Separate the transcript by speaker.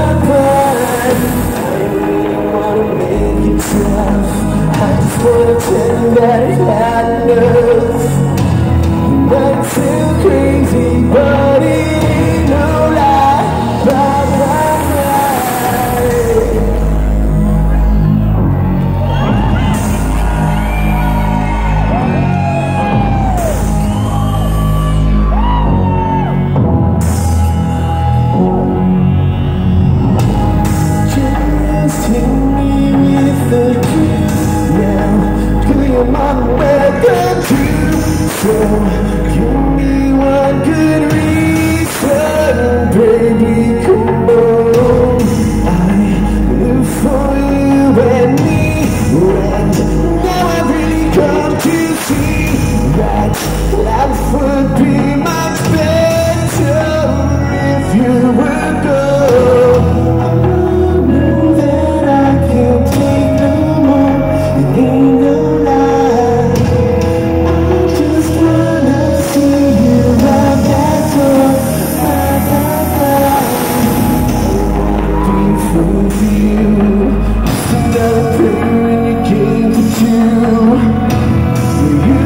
Speaker 1: mind. I really wanna make you tough. I just wanna tell you that I had enough. Not too crazy, but it ain't no lie. Bye, bye, bye. Just hit me with the truth now. Do your mama welcome to? So give me one good reason, baby, come on. I live for you and me, and now I've really come to see that life would be much better if you would go. I know that I can't take no more, it ain't no lie. I just wanna see you out that door. Bye, bye, bye. Be free for you, just another player in your game for two. You